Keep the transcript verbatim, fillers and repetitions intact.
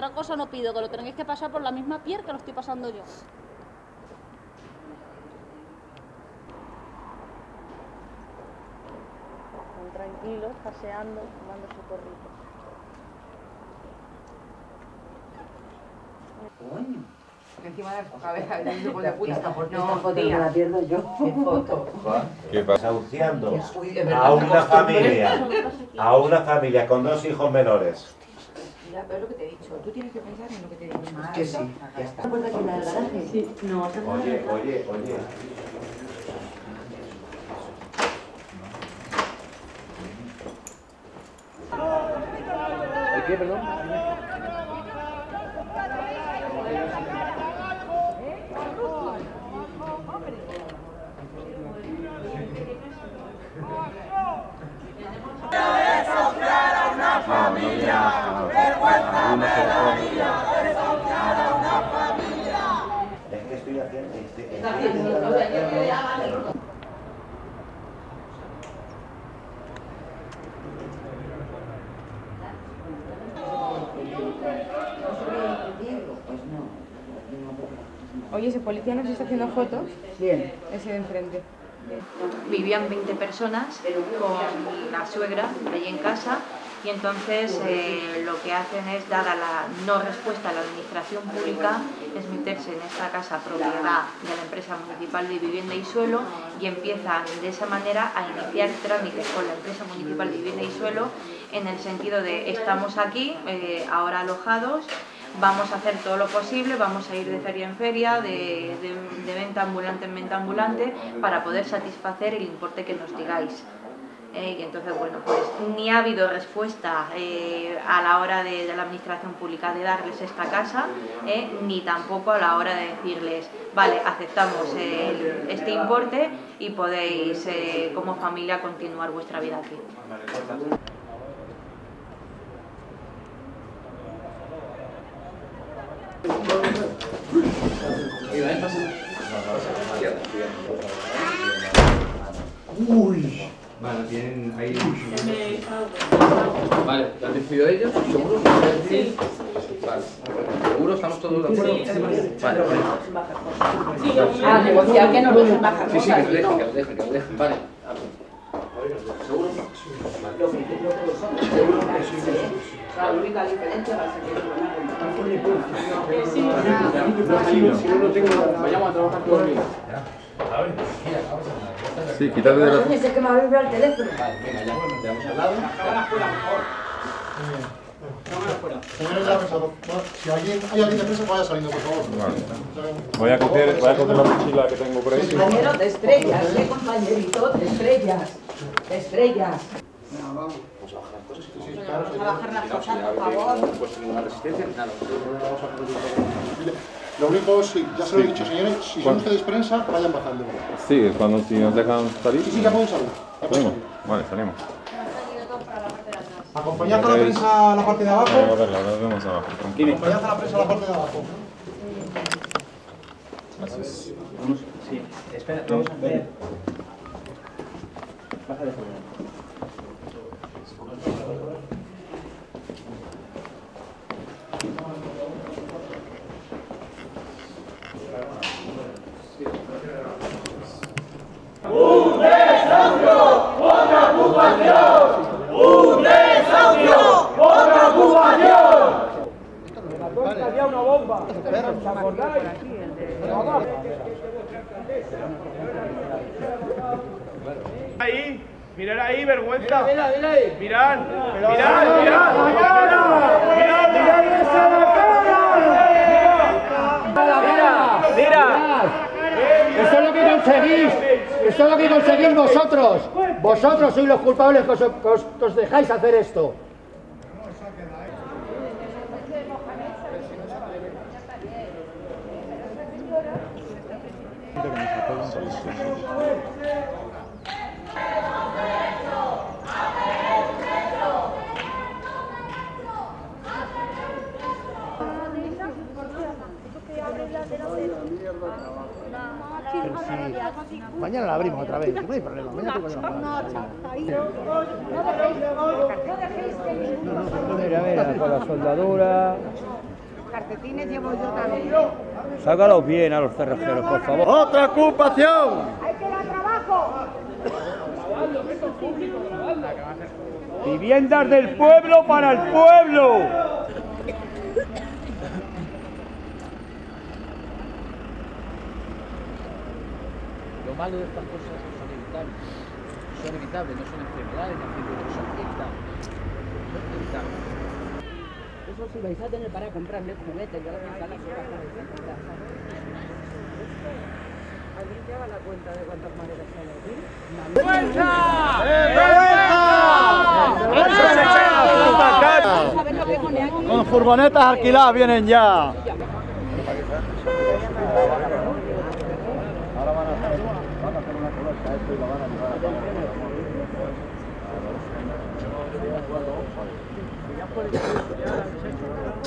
otra cosa no pido, que lo tengáis que pasar por la misma piel que lo estoy pasando yo. Están tranquilos, paseando, tomando su porrito. Coño. Encima de la cabeza de un hijo de puta. Esta foto, No, esta foto tía. me la pierdo yo. ¿Qué foto? ¿Qué pasa? Desahuciando Uy, de verdad, a me una acostumbré. familia, a una familia con dos hijos menores. Mira, pero es lo que te he dicho. Tú tienes que pensar en lo que te digo. Es que sí, ya está. ¿Te acuerdas que la del garaje? Sí. No, ¿te acuerdas? Oye, oye, oye. ¿El qué, perdón? Es que estoy haciendo... Estoy, Está haciendo otra cosa, yo creo ya vale. Pues no. Oye, ese policía nos está haciendo fotos. Bien. Ese de enfrente. Vivían veinte personas con la suegra allí en casa y entonces eh, lo que hacen es, dada la no respuesta a la administración pública, es meterse en esta casa propiedad de la empresa municipal de vivienda y suelo y empiezan de esa manera a iniciar trámites con la empresa municipal de vivienda y suelo en el sentido de estamos aquí, eh, ahora alojados, vamos a hacer todo lo posible, vamos a ir de feria en feria, de, de, de venta ambulante en venta ambulante, para poder satisfacer el importe que nos digáis. Eh, y entonces, bueno, pues ni ha habido respuesta eh, a la hora de, de la administración pública de darles esta casa, eh, ni tampoco a la hora de decirles, vale, aceptamos el, este importe y podéis, eh, como familia, continuar vuestra vida aquí. Uy. Vale, tienen ahí. Vale, ¿lo han decidido ellos? ¿Seguro? Sí. Vale. ¿Seguro? ¿Estamos todos de acuerdo? Sí. Vale, vale. A negociar que no lo dejen bajar. Sí, sí, que lo dejen, que lo dejen, que lo dejen. Vale. ¿Seguro? Lo que lo que son. Seguro que sí. La única diferencia va a ser que Si no lo tengo, vayamos a trabajar todos bien. Sí, quítate de la... Oye, sé que me va a vibrar el teléfono. Vale, venga, ya, bueno, te vamos al lado. Señores de la mesa, si alguien, hay alguien de presa, vaya saliendo, por favor. Vale. Voy a coger, voy a coger la mochila que tengo por ahí. Compañero de estrellas, ¿eh, compañerito? De estrellas. De estrellas. No, vamos. Vamos a bajar las cosas y todo. Vamos a bajar las cosas, Si por favor. no pues ninguna resistencia, nada. Vamos a hacer Lo único, sí, ya se lo he dicho, señores, si son ustedes prensa, vayan bajando. Sí, cuando si nos dejan salir. Sí, sí, ya pueden salir. Ya pueden ¿Salimos? salir. Vale, salimos. Acompañad a la prensa a la parte de abajo. Vamos a verla, ahora vemos abajo. Tranquilo. Acompañad a la prensa a la parte de abajo. Gracias. Vamos, sí, espera, vamos a hacer. Baja de fondo. ¡Un desahucio! ¡Otra ocupación! ¡Un desahucio! ¡Otra ocupación! Había una bomba. ¿Os acordáis? Ahí, mirad ahí, vergüenza. Mira, mira ahí. Mirad, mirad, mirad, mirad, mirad, mirad esa la cara. Mira, mira. Eso es lo que conseguís. Eso es lo que conseguís vosotros. Vosotros sois los culpables que os, que os, que os dejáis hacer esto. Mañana la abrimos otra vez, no hay problema. Mañana te no, no, a ver, con la soldadura. calcetines llevo yo también. Sácalos bien a los cerrajeros, por favor. ¡Otra ocupación! ¡Hay que dar trabajo! Viviendas del pueblo para el pueblo. Lo malo de estas cosas es que son evitables. Son evitables, no son enfermedades, no son evitables. Son evitables. Eso si vais a tener para comprarme juguetes, ya lo que sale su caja de seguridad. ¿Alguien te haga la cuenta de cuántas maneras sale aquí? ¡Fuerza! Con furgonetas alquiladas vienen ya. Ahora van a hacer, van a hacer una colecta esto y lo van a llevar a cabo.